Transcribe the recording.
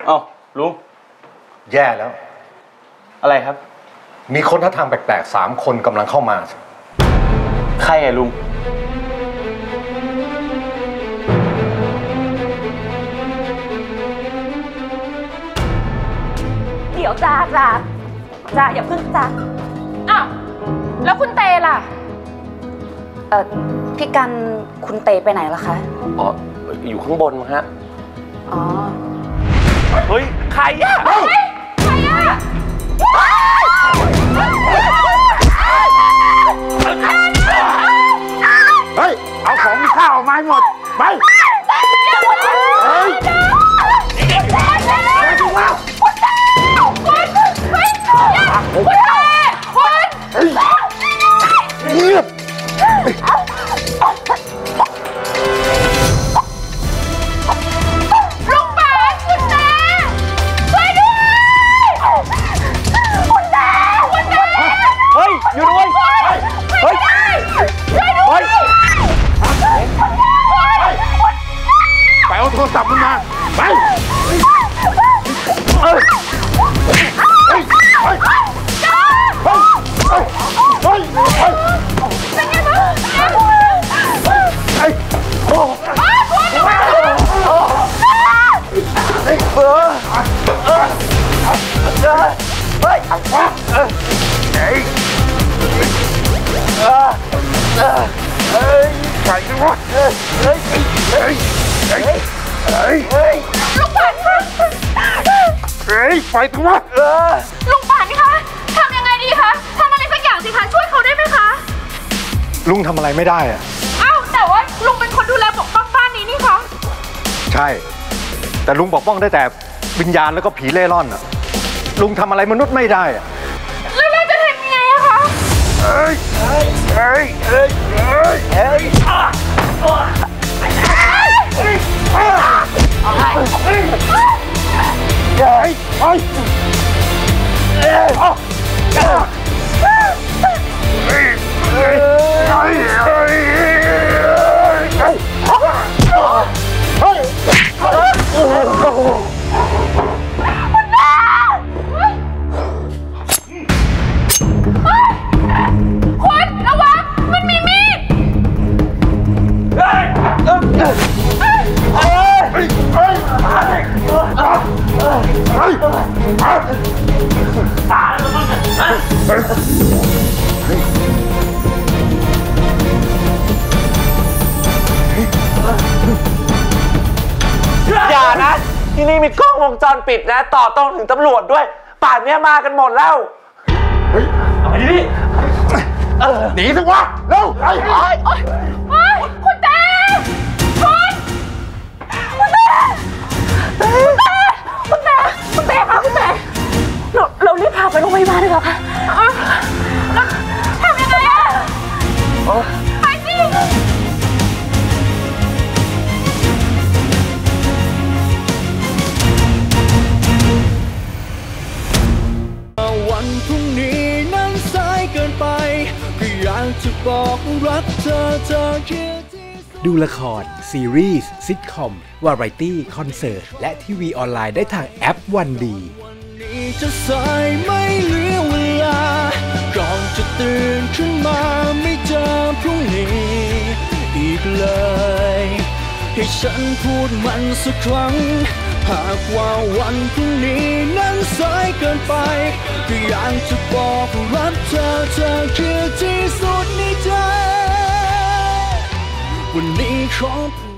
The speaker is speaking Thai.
เอ้าลุงแย่แล้วอะไรครับมีคนท่าทางแปลกๆ3 คนกำลังเข้ามาใครอะลุงเดี๋ยวจ้าอย่าพึ่งจ้าอ้าวแล้วคุณเตล่ะพี่กันคุณเตไปไหนล่ะคะอ๋ออยู่ข้างบนมั้งฮะอ๋อเฮ้ยใครอะใครอะเฮ้ยเอาของมีค่าออกมาให้หมดไปเฮ้ยเงียบลุงป๋าคุณเตช่วยด้วยคุณเตเฮ้ยอยู่ด้วยเฮ้ยช่วยด้วยไปเอาโทรศัพท์มันมาไปใส่กันวะลุงป่านคะไปทั้งวะลุงป่านคะทำยังไงดีคะทำอะไรสักอย่างสิคะช่วยเขาได้ไหมคะลุงทำอะไรไม่ได้อะอ้าวแต่ว่าลุงเป็นคนดูแลปกป้องบ้านนี้นี่คะใช่แต่ลุงปกป้องได้แต่วิญญาณแล้วก็ผีเล่ร่อนอะลุงทำอะไรมนุษย์ไม่ได้อะแล้วเราจะทำยังไงอะคะคุณระวังมันมีมีดอย่านะที่นี่มีกล้องวงจรปิดนะต่อตรงถึงตำรวจด้วยป่านนี้มากันหมดแล้วเฮ้ยเอาไปดิหนีสิวะเร็วไปคุณเต้เรารีบพาไปโรงพยาบาลเลยเหรอคะทำยังไงอะไปสิวันพรุ่งนี้นั้นสายเกินไปก็อยากจะบอกรักเธอคิดดูละครซีรีส์ซิทคอมวาไรตี้คอนเสิร์ตและทีวีออนไลน์ได้ทางแอปวันดีจะสายไม่เหลือเวลาก่อนจะตื่นขึ้นมาไม่เจอพรุ่งนี้อีกเลยให้ฉันพูดมันสักครั้งหากว่าวันพรุ่งนี้นั้นสายเกินไปก็อยากจะบอกรักเธอคือที่สุดในใจวันนี้ขอ